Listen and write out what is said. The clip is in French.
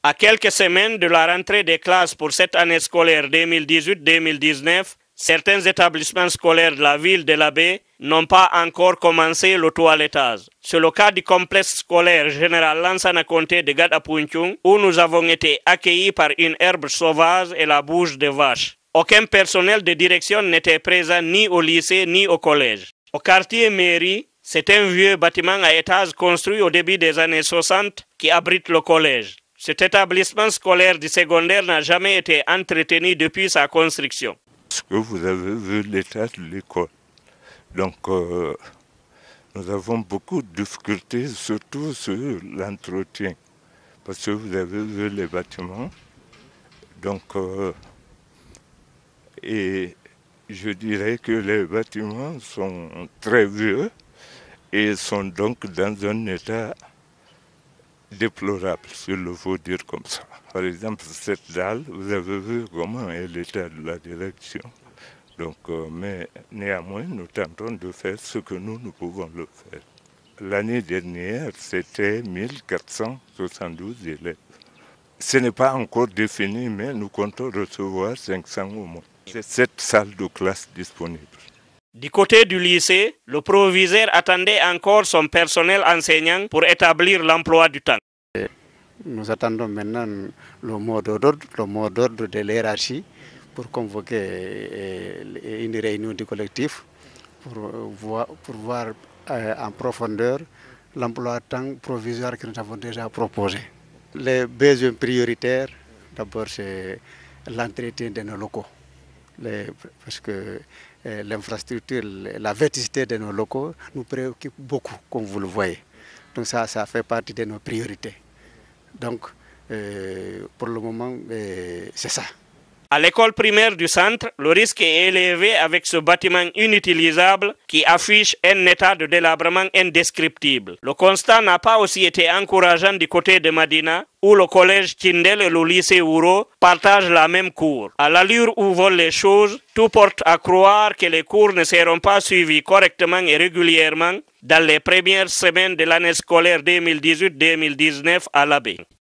À quelques semaines de la rentrée des classes pour cette année scolaire 2018-2019, certains établissements scolaires de la ville de l'Abbé n'ont pas encore commencé le toilettage. C'est le cas du complexe scolaire général Lansana Conté de Gadapunchung, où nous avons été accueillis par une herbe sauvage et la bouche de vache. Aucun personnel de direction n'était présent ni au lycée ni au collège. Au quartier mairie, c'est un vieux bâtiment à étages construit au début des années 60 qui abrite le collège. Cet établissement scolaire du secondaire n'a jamais été entretenu depuis sa construction. Est-ce que vous avez vu l'état de l'école? Donc, nous avons beaucoup de difficultés, surtout sur l'entretien. Parce que vous avez vu les bâtiments. Donc, et je dirais que les bâtiments sont très vieux et sont donc dans un état déplorable, s'il le faut dire comme ça. Par exemple, cette dalle, vous avez vu comment est l'état de la direction. Donc, mais néanmoins, nous tentons de faire ce que nous pouvons le faire. L'année dernière, c'était 1472 élèves. Ce n'est pas encore défini, mais nous comptons recevoir 500 au moins. C'est 7 salles de classe disponibles. Du côté du lycée, le proviseur attendait encore son personnel enseignant pour établir l'emploi du temps. Nous attendons maintenant le mot d'ordre de l'hiérarchie pour convoquer une réunion du collectif pour voir en profondeur l'emploi de temps provisoire que nous avons déjà proposé. Les besoins prioritaires, d'abord c'est l'entretien de nos locaux. Parce que l'infrastructure, la vétusté de nos locaux nous préoccupe beaucoup, comme vous le voyez. Donc ça fait partie de nos priorités. Donc, pour le moment, c'est ça. À l'école primaire du centre, le risque est élevé avec ce bâtiment inutilisable qui affiche un état de délabrement indescriptible. Le constat n'a pas aussi été encourageant du côté de Madina, où le collège Tindel et le lycée Ouro partagent la même cour. À l'allure où volent les choses, tout porte à croire que les cours ne seront pas suivis correctement et régulièrement dans les premières semaines de l'année scolaire 2018-2019 à l'Abbé.